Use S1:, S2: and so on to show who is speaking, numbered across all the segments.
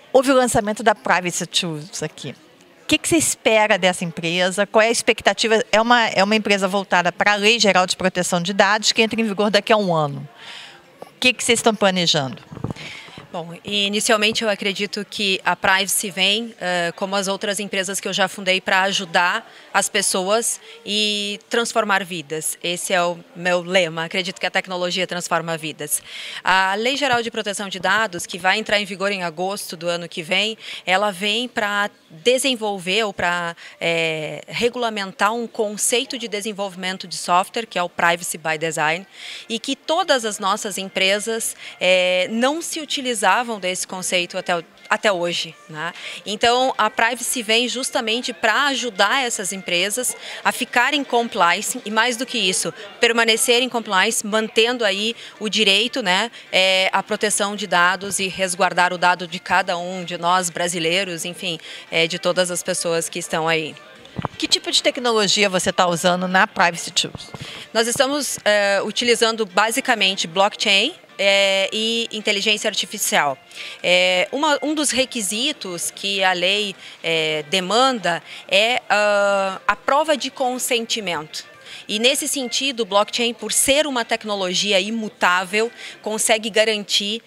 S1: Houve o lançamento da Privacy Tools aqui. O que você espera dessa empresa? Qual é a expectativa? É uma empresa voltada para a Lei Geral de Proteção de Dados, que entra em vigor daqui a um ano. O que vocês estão planejando?
S2: Bom, inicialmente eu acredito que a Privacy vem, como as outras empresas que eu já fundei, para ajudar as pessoas e transformar vidas. Esse é o meu lema, acredito que a tecnologia transforma vidas. A Lei Geral de Proteção de Dados, que vai entrar em vigor em agosto do ano que vem, ela vem para desenvolver ou para regulamentar um conceito de desenvolvimento de software, que é o Privacy by Design, e que todas as nossas empresas não se utilizavam desse conceito até hoje, né? Então, a Privacy vem justamente para ajudar essas empresas a ficarem compliance e, mais do que isso, permanecerem compliance, mantendo aí o direito, né, à proteção de dados e resguardar o dado de cada um de nós brasileiros, enfim, de todas as pessoas que estão aí.
S1: Que tipo de tecnologia você está usando na Privacy Tools?
S2: Nós estamos utilizando basicamente blockchain, e inteligência artificial. Um dos requisitos que a lei demanda é a prova de consentimento. E nesse sentido, o blockchain, por ser uma tecnologia imutável, consegue garantir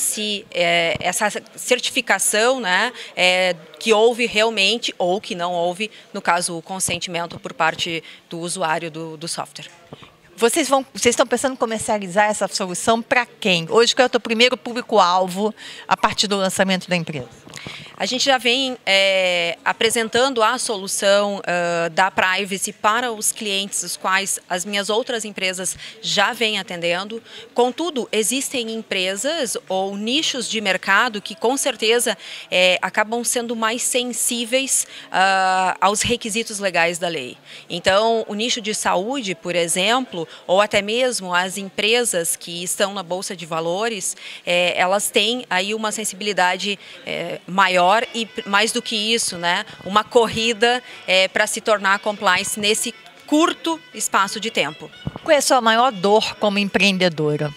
S2: essa certificação, né, que houve realmente ou que não houve, no caso, o consentimento por parte do usuário do software.
S1: Vocês estão pensando em comercializar essa solução para quem? Hoje, qual é o teu primeiro público-alvo a partir do lançamento da empresa?
S2: A gente já vem apresentando a solução da Privacy para os clientes, os quais as minhas outras empresas já vêm atendendo. Contudo, existem empresas ou nichos de mercado que, com certeza, acabam sendo mais sensíveis aos requisitos legais da lei. Então, o nicho de saúde, por exemplo, ou até mesmo as empresas que estão na Bolsa de Valores, elas têm aí uma sensibilidade maior e, mais do que isso, né, uma corrida para se tornar compliance nesse curto espaço de tempo.
S1: Qual é a sua maior dor como empreendedora?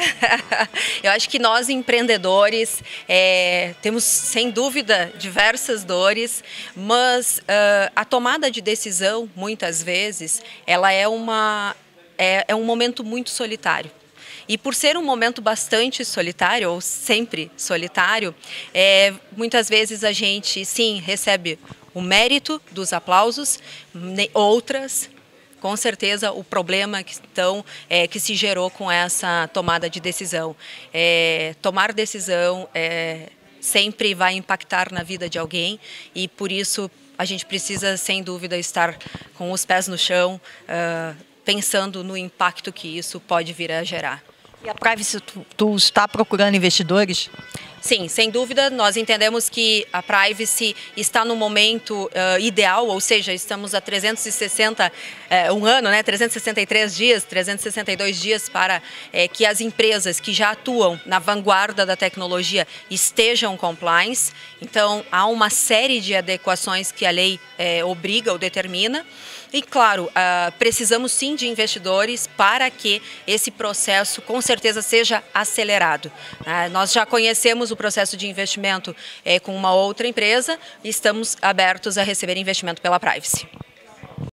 S2: Eu acho que nós, empreendedores, temos, sem dúvida, diversas dores, mas a tomada de decisão, muitas vezes, ela é um momento muito solitário. E por ser um momento bastante solitário, ou sempre solitário, muitas vezes a gente, sim, recebe o mérito dos aplausos, outras, com certeza, o problema que se gerou com essa tomada de decisão. Tomar decisão sempre vai impactar na vida de alguém e, por isso, a gente precisa, sem dúvida, estar com os pés no chão, pensando no impacto que isso pode vir a gerar.
S1: E a Privacy Tools está procurando investidores?
S2: Sim, sem dúvida, nós entendemos que a Privacy está no momento ideal, ou seja, estamos a 363 dias, 362 dias para que as empresas que já atuam na vanguarda da tecnologia estejam compliance. Então, há uma série de adequações que a lei obriga ou determina. E, claro, precisamos sim de investidores para que esse processo, com certeza, seja acelerado. Nós já conhecemos o processo de investimento com uma outra empresa e estamos abertos a receber investimento pela Privacy.